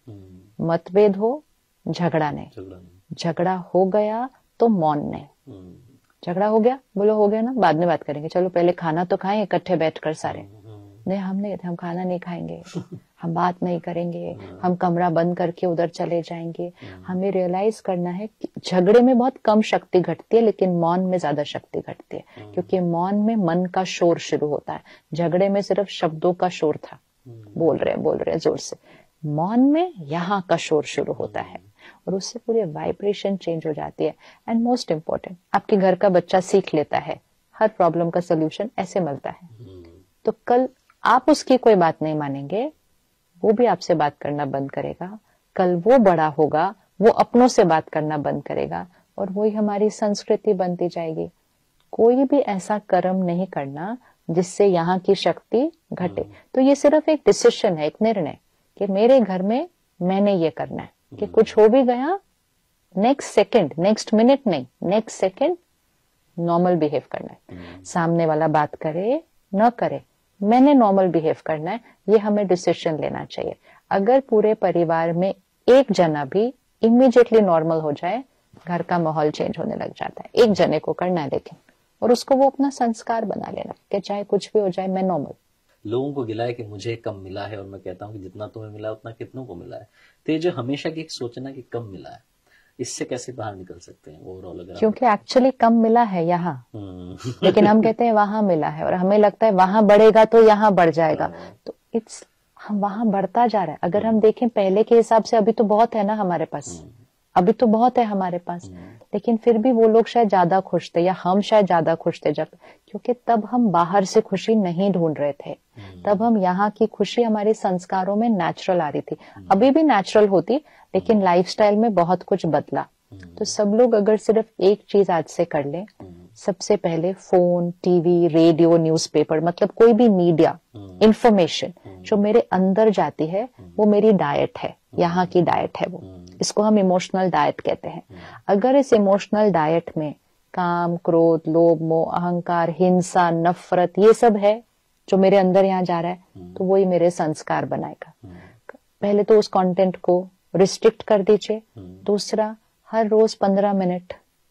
मतभेद हो झगड़ा नहीं, झगड़ा हो गया तो मौन नहीं। झगड़ा हो गया, बोलो हो गया ना, बाद में बात करेंगे, चलो पहले खाना तो खाएं इकट्ठे बैठकर सारे। नहीं, हम नहीं, हम खाना नहीं खाएंगे, हम बात नहीं करेंगे, हम कमरा बंद करके उधर चले जाएंगे। हमें रियलाइज करना है कि झगड़े में बहुत कम शक्ति घटती है, लेकिन मौन में ज्यादा शक्ति घटती है, क्योंकि मौन में मन का शोर शुरू होता है। झगड़े में सिर्फ शब्दों का शोर था, बोल रहे बोल रहे जोर से। मौन में यहाँ का शोर शुरू होता है और उससे पूरी वाइब्रेशन चेंज हो जाती है। एंड मोस्ट इम्पोर्टेंट, आपके घर का बच्चा सीख लेता है हर प्रॉब्लम का सोल्यूशन ऐसे मिलता है, तो कल आप उसकी कोई बात नहीं मानेंगे, वो भी आपसे बात करना बंद करेगा। कल वो बड़ा होगा, वो अपनों से बात करना बंद करेगा और वही हमारी संस्कृति बनती जाएगी। कोई भी ऐसा कर्म नहीं करना जिससे यहाँ की शक्ति घटे। तो ये सिर्फ एक डिसीजन है, एक निर्णय कि मेरे घर में मैंने ये करना है, कि कुछ हो भी गया नेक्स्ट सेकंड, नेक्स्ट मिनट नहीं, नेक्स्ट सेकंड नॉर्मल बिहेव करना है। सामने वाला बात करे न करे, मैंने नॉर्मल बिहेव करना है, ये हमें डिसीजन लेना चाहिए। अगर पूरे परिवार में एक जना भी इमीडिएटली नॉर्मल हो जाए, घर का माहौल चेंज होने लग जाता है। एक जने को करना है लेकिन, और उसको वो अपना संस्कार बना लेना कि चाहे कुछ भी हो जाए मैं नॉर्मल। लोगों को गिला है कि मुझे कम मिला है और मैं कहता हूँ कि जितना तुम्हें मिला उतना कितनों को मिला है। तो ये जो हमेशा की एक सोचना कि कम मिला है, इससे कैसे बाहर निकल सकते हैं ओवरऑल? अगर क्योंकि एक्चुअली कम मिला है यहाँ, लेकिन हम कहते हैं वहां मिला है और हमें लगता है वहां बढ़ेगा तो यहाँ बढ़ जाएगा। तो इट्स, हम वहां बढ़ता जा रहा है। अगर हम देखें पहले के हिसाब से अभी तो बहुत है ना हमारे पास, अभी तो बहुत है हमारे पास, लेकिन फिर भी वो लोग शायद ज्यादा खुश थे या हम शायद ज्यादा खुश थे जब, क्योंकि तब हम बाहर से खुशी नहीं ढूंढ रहे थे। तब हम यहाँ की खुशी हमारे संस्कारों में नेचुरल आ रही थी। अभी भी नेचुरल होती, लेकिन लाइफस्टाइल में बहुत कुछ बदला। तो सब लोग अगर सिर्फ एक चीज आज से कर ले, सबसे पहले फोन, टीवी, रेडियो, न्यूज़पेपर, मतलब कोई भी मीडिया इंफॉर्मेशन जो मेरे अंदर जाती है वो मेरी डाइट है, यहाँ की डाइट है वो, इसको हम इमोशनल डाइट कहते हैं। अगर इस इमोशनल डाइट में काम, क्रोध, लोभ, मोह, अहंकार, हिंसा, नफरत, ये सब है जो मेरे अंदर यहाँ जा रहा है, तो वही मेरे संस्कार बनाएगा। पहले तो उस कंटेंट को रिस्ट्रिक्ट कर दीजिए। दूसरा, हर रोज पंद्रह मिनट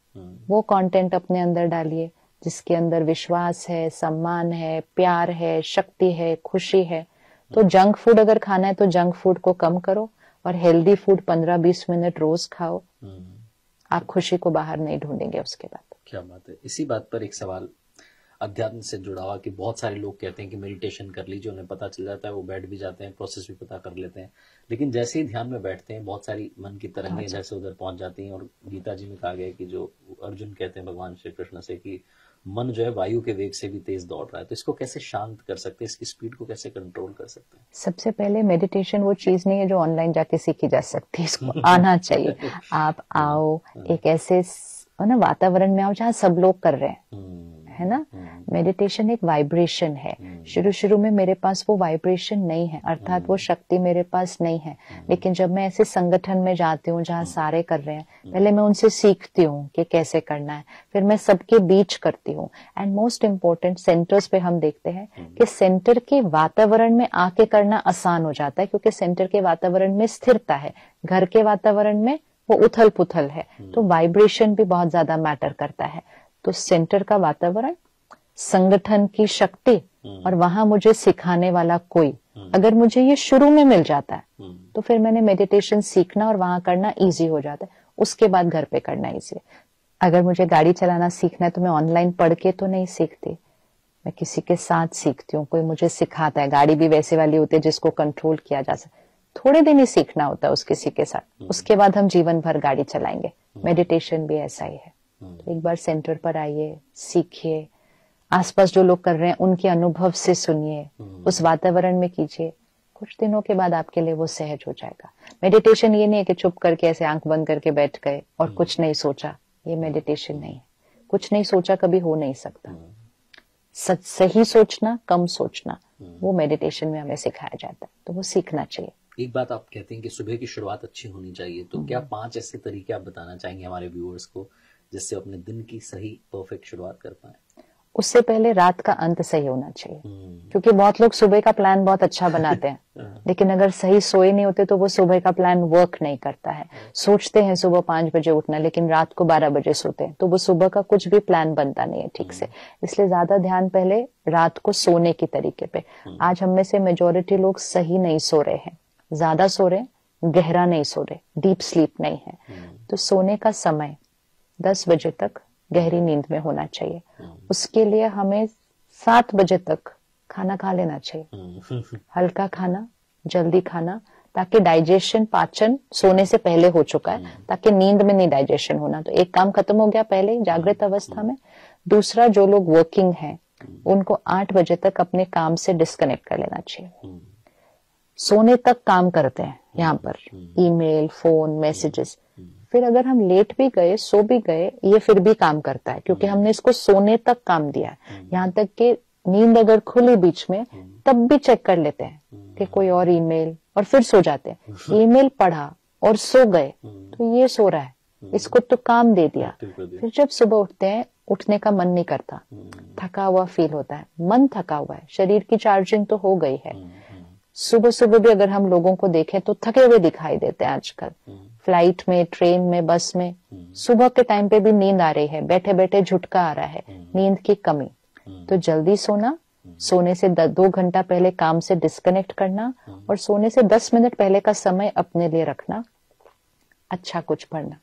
वो कंटेंट अपने अंदर डालिए जिसके अंदर विश्वास है, सम्मान है, प्यार है, शक्ति है, खुशी है। तो जंक फूड अगर खाना है तो जंक फूड को कम करो और हेल्दी फूड पंद्रह बीस मिनट रोज खाओ। आप खुशी को बाहर नहीं ढूंढेंगे उसके बाद। क्या बात है। इसी बात पर एक सवाल अध्यात्म से जुड़ा हुआ कि बहुत सारे लोग कहते हैं कि मेडिटेशन कर लीजिए, उन्हें पता चल जाता है, वो बैठ भी जाते हैं, प्रोसेस भी पता कर लेते हैं, लेकिन जैसे ही ध्यान में बैठते हैं बहुत सारी मन की तरंगें जैसे उधर पहुंच जाती हैं। और गीता जी में कहा गया कि जो अर्जुन कहते हैं भगवान श्री कृष्ण से कि मन जो है वायु के वेग से भी तेज दौड़ रहा है, तो इसको कैसे शांत कर सकते हैं, इसकी स्पीड को कैसे कंट्रोल कर सकते हैं? सबसे पहले मेडिटेशन वो चीज नहीं है जो ऑनलाइन जाके सीखी जा सकती है, इसको आना चाहिए। आप आओ, एक ऐसे ना वातावरण में आओ जहाँ सब लोग कर रहे हैं, है ना। मेडिटेशन एक वाइब्रेशन है। शुरू शुरू में मेरे पास वो वाइब्रेशन नहीं है, अर्थात वो शक्ति मेरे पास नहीं है, लेकिन जब मैं ऐसे संगठन में जाती हूँ जहाँ सारे कर रहे हैं, पहले मैं उनसे सीखती हूँ कि कैसे करना है, फिर मैं सबके बीच करती हूँ। एंड मोस्ट इम्पोर्टेंट, सेंटर्स पे हम देखते हैं कि सेंटर के वातावरण में आके करना आसान हो जाता है, क्योंकि सेंटर के वातावरण में स्थिरता है। घर के वातावरण में वो उथल पुथल है, तो वाइब्रेशन भी बहुत ज्यादा मैटर करता है। तो सेंटर का वातावरण, संगठन की शक्ति और वहां मुझे सिखाने वाला कोई, अगर मुझे ये शुरू में मिल जाता है तो फिर मैंने मेडिटेशन सीखना और वहां करना इजी हो जाता है। उसके बाद घर पे करना इजी है। अगर मुझे गाड़ी चलाना सीखना है तो मैं ऑनलाइन पढ़ के तो नहीं सीखती, मैं किसी के साथ सीखती हूँ, कोई मुझे सिखाता है। गाड़ी भी वैसे वाली होती है जिसको कंट्रोल किया जा सकता, थोड़े दिन ही सीखना होता है उस किसी के साथ, उसके बाद हम जीवन भर गाड़ी चलाएंगे। मेडिटेशन भी ऐसा ही है। तो एक बार सेंटर पर आइए, सीखिए, आसपास जो लोग कर रहे हैं उनके अनुभव से सुनिए, उस वातावरण में कीजिए। कुछ दिनों के बाद आपके लिए वो सहज हो जाएगा। मेडिटेशन ये नहीं है कि चुप करके ऐसे आंख बंद करके बैठ गए और कुछ नहीं सोचा, ये मेडिटेशन नहीं है। कुछ नहीं सोचा कभी हो नहीं सकता। सच सही सोचना, कम सोचना, वो मेडिटेशन में हमें सिखाया जाता है, तो वो सीखना चाहिए। एक बात आप कहते हैं कि सुबह की शुरुआत अच्छी होनी चाहिए, तो क्या पांच ऐसे तरीके आप बताना चाहेंगे हमारे व्यूअर्स को जिससे अपने दिन की सही परफेक्ट शुरुआत कर पाए? उससे पहले रात का अंत सही होना चाहिए, क्योंकि बहुत लोग सुबह का प्लान बहुत अच्छा बनाते हैं लेकिन अगर सही सोए नहीं होते तो वो सुबह का प्लान वर्क नहीं करता है। सोचते हैं सुबह पांच बजे उठना, लेकिन रात को बारह बजे सोते हैं, तो वो सुबह का कुछ भी प्लान बनता नहीं है ठीक से। इसलिए ज्यादा ध्यान पहले रात को सोने की तरीके पे। आज हम में से मेजोरिटी लोग सही नहीं सो रहे हैं, ज्यादा सो रहे हैं, गहरा नहीं सो रहे, डीप स्लीप नहीं है। तो सोने का समय दस बजे तक गहरी नींद में होना चाहिए। उसके लिए हमें सात बजे तक खाना खा लेना चाहिए, हल्का खाना, जल्दी खाना, ताकि डाइजेशन, पाचन सोने से पहले हो चुका है, ताकि नींद में नहीं डाइजेशन होना। तो एक काम खत्म हो गया पहले जागृत अवस्था में। दूसरा, जो लोग वर्किंग हैं उनको आठ बजे तक अपने काम से डिस्कनेक्ट कर लेना चाहिए। सोने तक काम करते हैं यहाँ पर, ईमेल, फोन, मैसेजेस, फिर अगर हम लेट भी गए, सो भी गए, ये फिर भी काम करता है, क्योंकि हमने इसको सोने तक काम दिया है। यहाँ तक कि नींद अगर खुली बीच में तब भी चेक कर लेते हैं कि कोई और ईमेल, और फिर सो जाते हैं। ईमेल पढ़ा और सो गए तो ये सो रहा है, इसको तो काम दे दिया। फिर जब सुबह उठते हैं, उठने का मन नहीं करता, थका हुआ फील होता है, मन थका हुआ है, शरीर की चार्जिंग तो हो गई है। सुबह सुबह भी अगर हम लोगों को देखें तो थके हुए दिखाई देते हैं आजकल, फ्लाइट में, ट्रेन में, बस में। सुबह के टाइम पे भी नींद आ रही है, बैठे बैठे झुटका आ रहा है, नींद की कमी। तो जल्दी सोना, सोने से दो घंटा पहले काम से डिस्कनेक्ट करना, और सोने से दस मिनट पहले का समय अपने लिए रखना, अच्छा कुछ पढ़ना।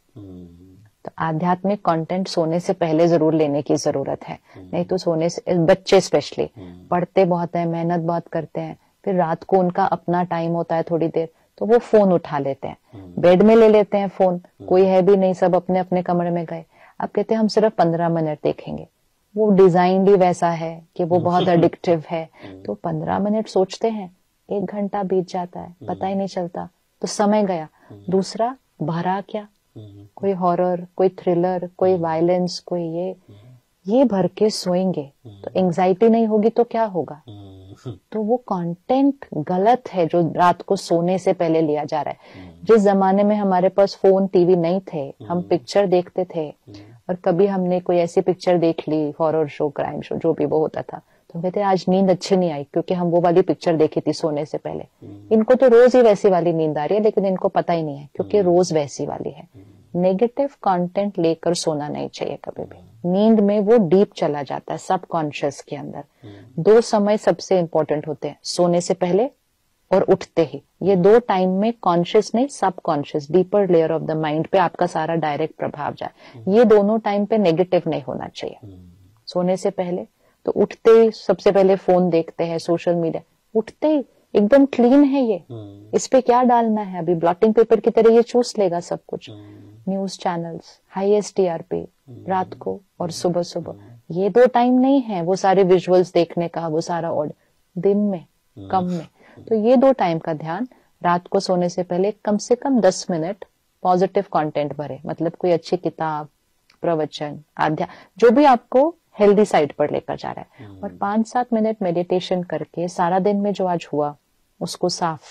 तो आध्यात्मिक कंटेंट सोने से पहले जरूर लेने की जरूरत है, नहीं तो सोने से, बच्चे स्पेशली पढ़ते बहुत है, मेहनत बहुत करते हैं, फिर रात को उनका अपना टाइम होता है थोड़ी देर, तो वो फोन उठा लेते हैं, बेड में ले लेते हैं फोन, कोई है भी नहीं, सब अपने अपने कमरे में गए। अब कहते हैं हम सिर्फ पंद्रह मिनट देखेंगे, वो डिजाइन भी वैसा है कि वो बहुत एडिक्टिव है, तो पंद्रह मिनट सोचते हैं, एक घंटा बीत जाता है, पता ही नहीं चलता, तो समय गया। दूसरा, भरा क्या, कोई हॉरर, कोई थ्रिलर, कोई वायलेंस, कोई ये ये भर के सोएंगे तो एंजाइटी नहीं होगी तो क्या होगा। तो वो कंटेंट गलत है जो रात को सोने से पहले लिया जा रहा है। जिस जमाने में हमारे पास फोन, टीवी नहीं थे, हम पिक्चर देखते थे, और कभी हमने कोई ऐसी पिक्चर देख ली, हॉरर शो, क्राइम शो, जो भी वो होता था, तो कहते आज नींद अच्छी नहीं आई क्योंकि हम वो वाली पिक्चर देखी थी सोने से पहले। इनको तो रोज ही वैसी वाली नींद आ रही है, लेकिन इनको पता ही नहीं है क्योंकि रोज वैसी वाली है। नेगेटिव कंटेंट लेकर सोना नहीं चाहिए कभी भी। नींद में वो डीप चला जाता है, सबकॉन्शियस के अंदर। दो समय सबसे इंपॉर्टेंट होते हैं, सोने से पहले और उठते ही। ये दो टाइम में कॉन्शियस नहीं, subconscious, deeper layer of the mind पे आपका सारा डायरेक्ट प्रभाव जाए। ये दोनों टाइम पे नेगेटिव नहीं होना चाहिए। सोने से पहले तो उठते ही सबसे पहले फोन देखते हैं, सोशल मीडिया, उठते ही एकदम क्लीन है ये, इस पे क्या डालना है, अभी ब्लॉटिंग पेपर की तरह ये चूस लेगा सब कुछ। न्यूज चैनल्स, हाईएस्ट टीआरपी रात को और सुबह सुबह, ये दो टाइम नहीं है वो सारे विजुअल्स देखने का, वो सारा ऑर्डर दिन में, कम में। तो ये दो टाइम का ध्यान, रात को सोने से पहले कम से कम दस मिनट पॉजिटिव कंटेंट भरे, मतलब कोई अच्छी किताब, प्रवचन, आध्या, जो भी आपको हेल्दी साइड पर लेकर जा रहा है। और पांच सात मिनट मेडिटेशन करके सारा दिन में जो आज हुआ उसको साफ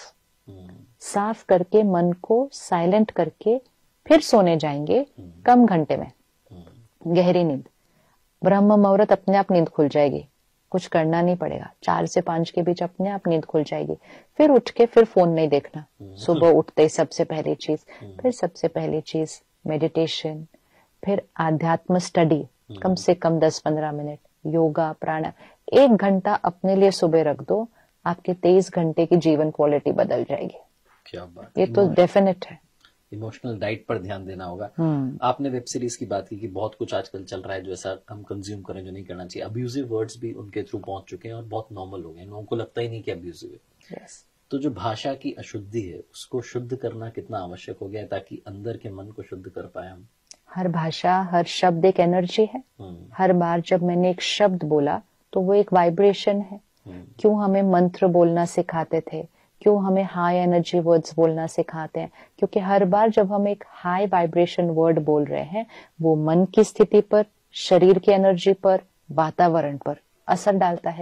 साफ करके, मन को साइलेंट करके फिर सोने जाएंगे कम घंटे में, गहरी नींद। ब्रह्म मुहूर्त अपने आप नींद खुल जाएगी, कुछ करना नहीं पड़ेगा। चार से पांच के बीच अपने आप नींद खुल जाएगी। फिर उठ के फिर फोन नहीं देखना, सुबह उठते ही सबसे पहली चीज। फिर सबसे पहली चीज मेडिटेशन, फिर आध्यात्म स्टडी, कम से कम दस पंद्रह मिनट, योगा, प्राणायाम। एक घंटा अपने लिए सुबह रख दो, आपके तेईस घंटे की जीवन क्वालिटी बदल जाएगी। क्या बात, ये तो डेफिनेट है। इमोशनल डाइट पर ध्यान देना होगा। आपने वेब सीरीज की बात की कि बहुत कुछ आजकल चल रहा है जो ऐसा हम कंज्यूम करें जो नहीं करना चाहिए। अब्यूजिव वर्ड्स भी उनके थ्रू पहुंच चुके हैं और बहुत नॉर्मल हो गए, लोगों को लगता ही नहीं कि अब्यूजिव है। yes. तो जो भाषा की अशुद्धि है उसको शुद्ध करना कितना आवश्यक हो गया है ताकि अंदर के मन को शुद्ध कर पाए हम। हर भाषा, हर शब्द एक एनर्जी है। हर बार जब मैंने एक शब्द बोला तो वो एक वाइब्रेशन है। क्यों हमें मंत्र बोलना सिखाते थे, क्यों हमें हाई एनर्जी वर्ड्स बोलना सिखाते हैं? क्योंकि हर बार जब हम एक हाई वाइब्रेशन वर्ड बोल रहे हैं वो मन की स्थिति पर, शरीर की एनर्जी पर, वातावरण पर असर डालता है।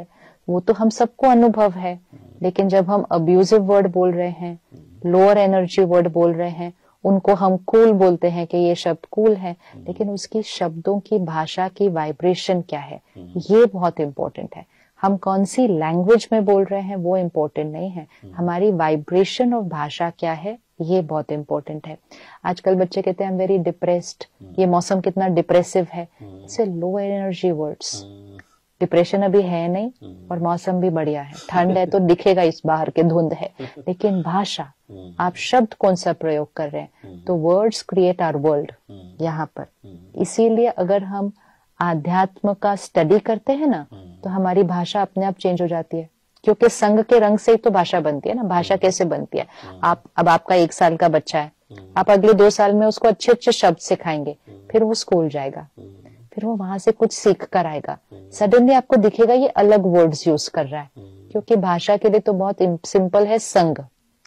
वो तो हम सबको अनुभव है, लेकिन जब हम अब्यूजिव वर्ड बोल रहे हैं, लोअर एनर्जी वर्ड बोल रहे हैं, उनको हम कूल बोलते हैं कि ये शब्द कूल है, लेकिन उसकी शब्दों की भाषा की वाइब्रेशन क्या है, ये बहुत इंपॉर्टेंट है। हम कौन सी लैंग्वेज में बोल रहे हैं वो इम्पोर्टेंट नहीं है, हमारी वाइब्रेशन और भाषा क्या है ये बहुत इंपॉर्टेंट है। आजकल बच्चे कहते हैं आई एम वेरी डिप्रेस्ड, ये मौसम कितना डिप्रेसिव है, it's low energy words. Depression अभी है नहीं और मौसम भी बढ़िया है, ठंड है तो दिखेगा इस बाहर के धुंध है, लेकिन भाषा, आप शब्द कौन सा प्रयोग कर रहे हैं, तो वर्ड्स क्रिएट आवर वर्ल्ड यहाँ पर। इसीलिए अगर हम आध्यात्म का स्टडी करते हैं ना, तो हमारी भाषा अपने आप चेंज हो जाती है, क्योंकि संग के रंग से ही तो भाषा बनती है ना। भाषा कैसे बनती है, आप अब आपका एक साल का बच्चा है, आप अगले दो साल में उसको अच्छे अच्छे शब्द सिखाएंगे, फिर वो स्कूल जाएगा, फिर वो वहां से कुछ सीख कर आएगा, सडनली आपको दिखेगा ये अलग वर्ड्स यूज कर रहा है, क्योंकि भाषा के लिए तो बहुत सिंपल है संग।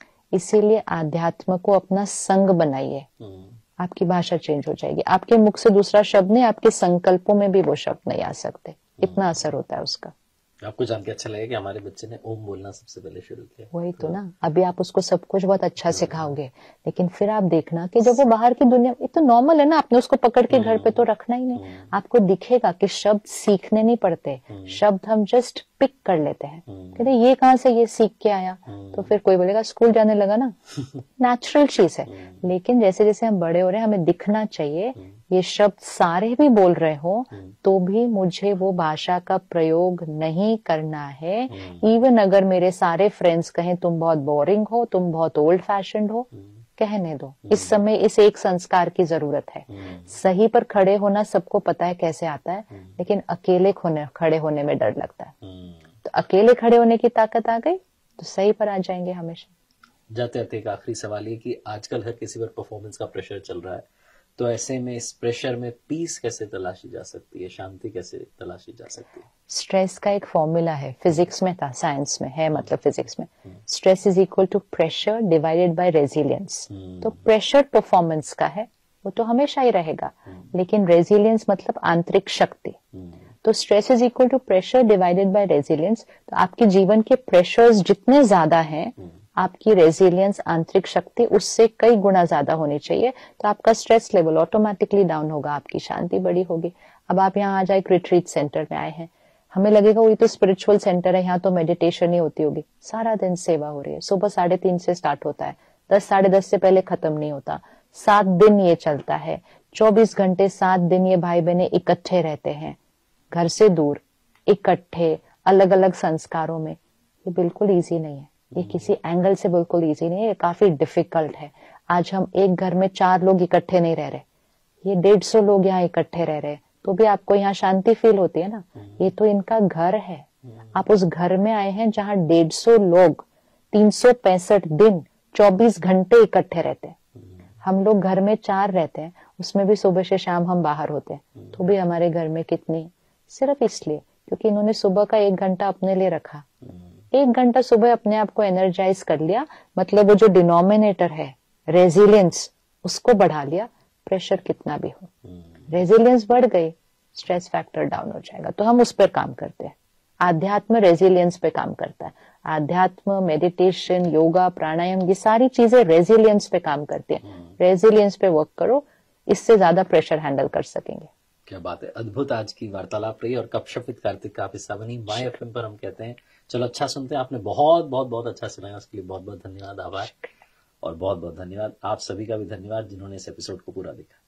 इसीलिए आध्यात्म को अपना संग बनाइए, आपकी भाषा चेंज हो जाएगी। आपके मुख से दूसरा शब्द नहीं, आपके संकल्पों में भी वो शब्द नहीं आ सकते, इतना असर होता है उसका। आपको जान के अच्छा लगा कि हमारे बच्चे ने ओम बोलना सबसे पहले शुरू किया। वही तो ना, अभी आप उसको सब कुछ बहुत अच्छा सिखाओगे, लेकिन फिर आप देखना कि जब वो बाहर की दुनिया, ये तो नॉर्मल है ना, आपने उसको पकड़ के घर पे तो रखना ही नहीं, आपको दिखेगा कि शब्द सीखने नहीं पड़ते, शब्द हम जस्ट पिक कर लेते हैं, कहते ये कहाँ से ये सीख के आया, तो फिर कोई बोलेगा स्कूल जाने लगा ना, नेचुरल चीज है। लेकिन जैसे जैसे हम बड़े हो रहे हैं, हमें दिखना चाहिए ये शब्द सारे भी बोल रहे हो तो भी मुझे वो भाषा का प्रयोग नहीं करना है। इवन अगर मेरे सारे फ्रेंड्स कहें तुम बहुत बोरिंग हो, तुम बहुत ओल्ड फैशन्ड हो, कहने दो, इस समय इस एक संस्कार की जरूरत है। सही पर खड़े होना सबको पता है कैसे आता है, लेकिन अकेले होने खड़े होने में डर लगता है। तो अकेले खड़े होने की ताकत आ गई तो सही पर आ जाएंगे हमेशा। जाते जाते एक आखिरी सवाल ये कि आजकल हर किसी पर परफॉर्मेंस का प्रेशर चल रहा है, तो ऐसे में इस प्रेशर में पीस कैसे तलाशी जा सकती है, शांति कैसे तलाशी जा सकती है? स्ट्रेस का एक फॉर्मूला है, फिजिक्स में था, साइंस में है, मतलब फिजिक्स में stress is equal to pressure divided by resilience. तो प्रेशर परफॉर्मेंस का है, वो तो हमेशा ही रहेगा, लेकिन रेजिलियंस मतलब आंतरिक शक्ति। तो stress is equal to pressure divided by resilience. तो आपके जीवन के प्रेशर्स जितने ज्यादा हैं, आपकी रेजिलियंस आंतरिक शक्ति उससे कई गुना ज्यादा होनी चाहिए, तो आपका स्ट्रेस लेवल ऑटोमेटिकली डाउन होगा, आपकी शांति बड़ी होगी। अब आप यहाँ आ जाए, एक रिट्रीट सेंटर में आए हैं, हमें लगेगा वही तो स्पिरिचुअल सेंटर है, यहाँ तो मेडिटेशन ही होती होगी। सारा दिन सेवा हो रही है, सुबह साढ़े तीन से स्टार्ट होता है, दस साढ़े दस से पहले खत्म नहीं होता, सात दिन ये चलता है, चौबीस घंटे सात दिन ये भाई बहने इकट्ठे रहते हैं, घर से दूर, इकट्ठे, अलग अलग संस्कारों में। ये बिल्कुल ईजी नहीं है, ये किसी एंगल से बिल्कुल इजी नहीं है, ये काफी डिफिकल्ट है। आज हम एक घर में चार लोग इकट्ठे नहीं रह रहे, ये डेढ़ सौ लोग यहाँ इकट्ठे रह रहे, तो भी आपको यहाँ शांति फील होती है ना। ये तो इनका घर है, आप उस घर में आए हैं जहाँ डेढ़ सौ लोग तीन सौ पैंसठ दिन चौबीस घंटे इकट्ठे रहते हैं। हम लोग घर में चार रहते हैं, उसमें भी सुबह से शाम हम बाहर होते हैं, तो भी हमारे घर में कितनी, सिर्फ इसलिए क्योंकि इन्होंने सुबह का एक घंटा अपने लिए रखा, एक घंटा सुबह अपने आप को एनर्जाइज कर लिया, मतलब वो जो डिनोमिनेटर है रेजिलियंस, उसको बढ़ा लिया। प्रेशर कितना भी हो, रेजिलियंस बढ़ गई, स्ट्रेस फैक्टर डाउन हो जाएगा। तो हम उस पर काम करते हैं, आध्यात्म रेजिलियंस पे काम करता है। आध्यात्म, मेडिटेशन, योगा, प्राणायाम, ये सारी चीजें रेजिलियंस पे काम करती हैं। रेजिलियंस पे वर्क करो, इससे ज्यादा प्रेशर हैंडल कर सकेंगे। क्या बात है, अद्भुत आज की वार्तालाप रही और गपशप विद कार्तिक का आप हिस्सा बनी। माय एफएम पर हम कहते हैं चलो अच्छा सुनते हैं, आपने बहुत बहुत बहुत अच्छा सुनाया, उसके लिए बहुत बहुत धन्यवाद, आभार और बहुत बहुत धन्यवाद। आप सभी का भी धन्यवाद जिन्होंने इस एपिसोड को पूरा देखा।